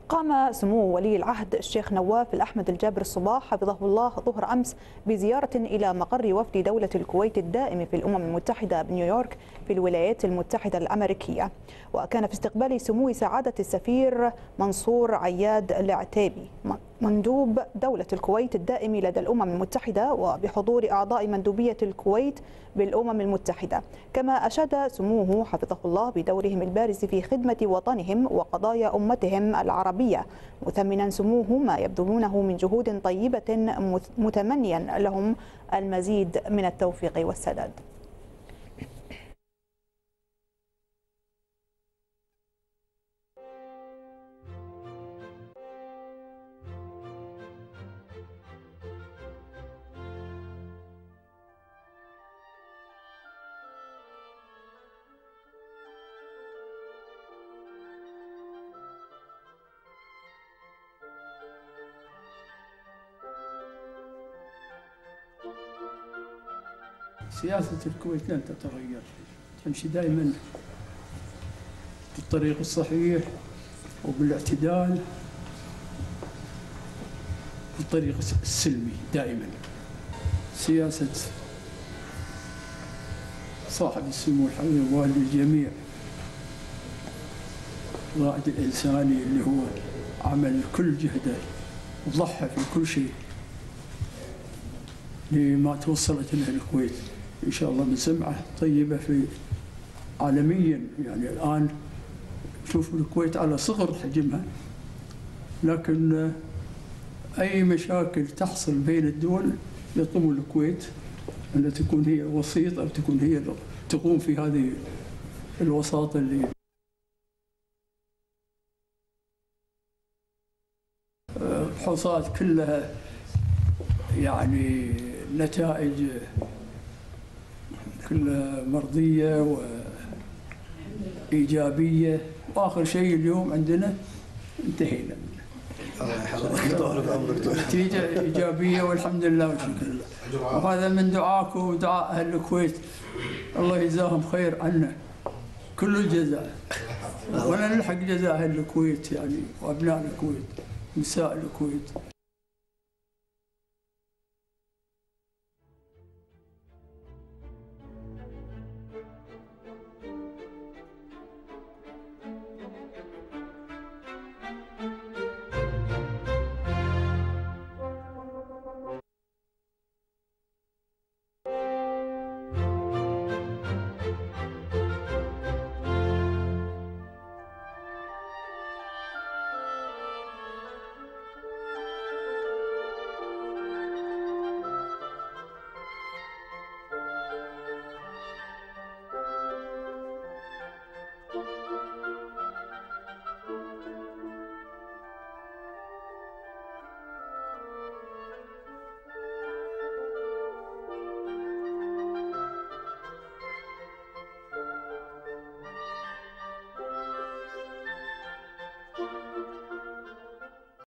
قام سمو ولي العهد الشيخ نواف الأحمد الجابر الصباح حفظه الله ظهر أمس بزيارة إلى مقر وفد دولة الكويت الدائم في الأمم المتحدة بنيويورك في الولايات المتحدة الأمريكية. وكان في استقبال سمو سعادة السفير منصور عياد العتيبي مندوب دولة الكويت الدائم لدى الأمم المتحدة، وبحضور أعضاء مندوبية الكويت بالأمم المتحدة. كما أشاد سموه حفظه الله بدورهم البارز في خدمة وطنهم وقضايا أمتهم العربية، مثمنا سموه ما يبذلونه من جهود طيبة، متمنيا لهم المزيد من التوفيق والسداد. سياسة الكويت لن تتغير، تمشي دائما بالطريق الصحيح وبالاعتدال، بالطريق السلمي دائما. سياسة صاحب السمو الحبيب والد الجميع، الرائد الإنساني اللي هو عمل كل جهده وضحى في كل شيء لما توصلت له الكويت إن شاء الله بسمعة طيبة في عالميا. يعني الآن شوف الكويت على صغر حجمها، لكن أي مشاكل تحصل بين الدول يطلب الكويت أن تكون هي وسيط، أو تكون هي تقوم في هذه الوساطة اللي بحوثات كلها يعني نتائج كلها مرضية وإيجابية، وآخر شيء اليوم عندنا انتهينا نتيجة إيجابية والحمد لله والشكر لله. وهذا من دعاكم ودعاء أهل الكويت، الله يجزاهم خير عنا كل الجزاء، ولا نلحق جزاء أهل الكويت يعني وأبناء الكويت ونساء الكويت.